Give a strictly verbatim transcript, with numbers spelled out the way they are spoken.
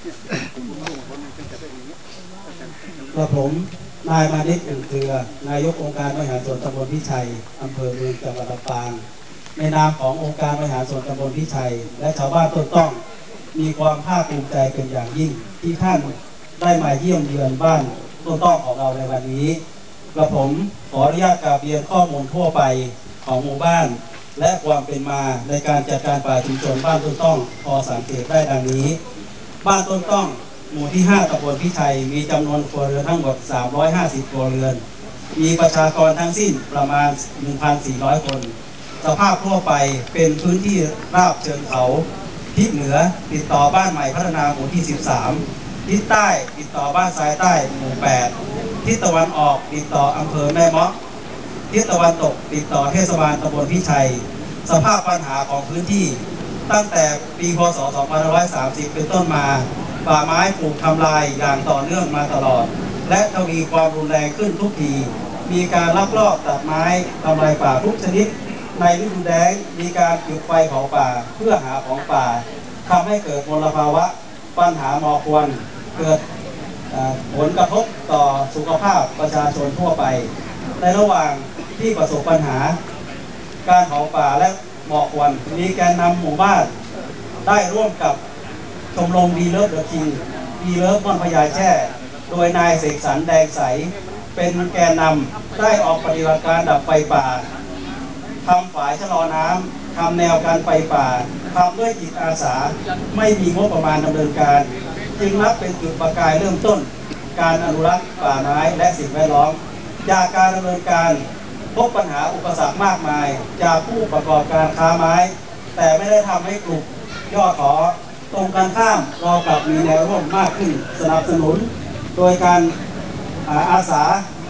กระผมนายมานิตอุ่นเกลือนายกองค์การบริหารส่วนตำบลพิชัยอำเภอเมืองจังหวัดลำปางในนามขององค์การบริหารส่วนตำบลพิชัยและชาวบ้านต้นต้องมีความภาคภูมิใจเป็นอย่างยิ่งที่ท่านได้มาเยี่ยมเยือนบ้านต้นต้องของเราในวันนี้กระผมขออนุญาตกราบเรียนข้อมูลทั่วไปของหมู่บ้านและความเป็นมาในการจัดการป่าชุมชนบ้านต้นต้องพอสังเกตได้ดังนี้บ้านต้นต้องหมู่ที่ห้าตำบลพิชัยมีจำนวนครัวเรือนทั้งหมดสามร้อยห้าสิบครัวเรือนมีประชากรทั้งสิ้นประมาณ หนึ่งพันสี่ร้อย คนสภาพทั่วไปเป็นพื้นที่ราบเชิงเขาทิศเหนือติดต่อบ้านใหม่พัฒนาหมู่ที่สิบสามทิศใต้ติดต่อบ้านทรายใต้หมู่แปดทิศตะวันออกติดต่ออำเภอแม่เมาะทิศตะวันตกติดต่อเทศบาลตำบลพิชัยสภาพปัญหาของพื้นที่ตั้งแต่ปีพ.ศ. สองพันห้าร้อยสามสิบเป็นต้นมาป่าไม้ถูกทำลายอย่างต่อเนื่องมาตลอดและทวีความรุนแรงขึ้นทุกทีมีการลักลอบตัดไม้ทำลายป่าทุกชนิดในฤดูแล้งมีการจุดไฟเผาป่าเพื่อหาของป่าทำให้เกิดมลภาวะปัญหาหมอกควันเกิดผลกระทบต่อสุขภาพประชาชนทั่วไปในระหว่างที่ประสบปัญหาการเผาป่าและหมอกควันมีแกนนำหมู่บ้านได้ร่วมกับชมรมดีเลิฟเดอะคิงดีเลิฟม่อนพญาแช่โดยนายเสกสรรแดงใสเป็นแกนนำได้ออกปฏิบัติการดับไฟป่าทำฝายชะลอน้ำทำแนวการไฟป่าทำด้วยจิตอาสาไม่มีงบประมาณดำเนินการจึงนับเป็นจุดประกายเริ่มต้นการอนุรักษ์ป่าไม้และสิ่งแวดล้อมจากการดำเนินการพบปัญหาอุปสรรคมากมายจากผู้ประกอบการค้าไม้แต่ไม่ได้ทำให้กลุ่มย่อท้อตรงกันข้ามเรากลับมีแนวร่วมมากขึ้นสนับสนุนโดยการอาสา